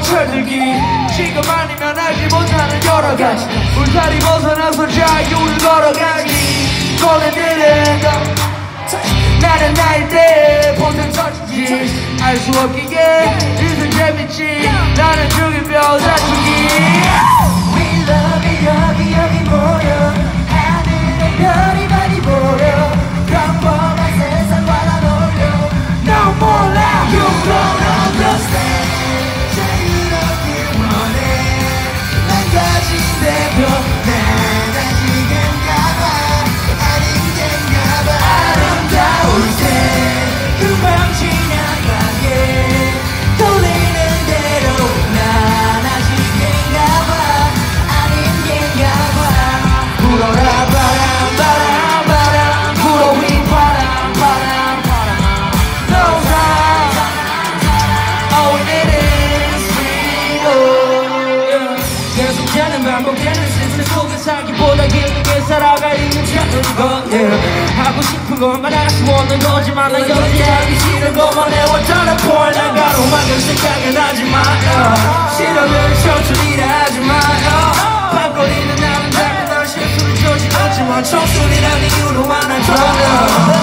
철들기 지금 아니면 알지 못하는 여러가지 울타리 벗어나서 자유를 걸어가기 꺼내들은 나는 나일 때 본능 터지지 알 수 없기에 인생 재밌지 나는 중일병 다투기 We love it 여기 모여 하늘에 별이 많이 보여 평범한 세상과 난 어울려 넌 몰라 You don't understand 자유롭길 원해 난 가진 대표 난 아직인가봐 아닌 겐가봐 아름다울 때 금방 지나가게 돌리는 대로 난 아직인가봐 아닌 겐가봐 불어라 바람 바람 바람 불어 휘바람 바람 바람 No time All we need is freedom 계속되는 반복되는 시스템 속에 살기보다 힘들게 살아가려는 찾는 것 하고 싶은 것만 할 수 없는 거지만 난 여태 하기 싫은 것만 해왔다는 point 난 가로막을 생각은 하지 마요 싫어는 천천히 하지 마요 밥거리는 나는 자꾸 난 실수를 저질렀지만 청순이란 이유로 만날 거야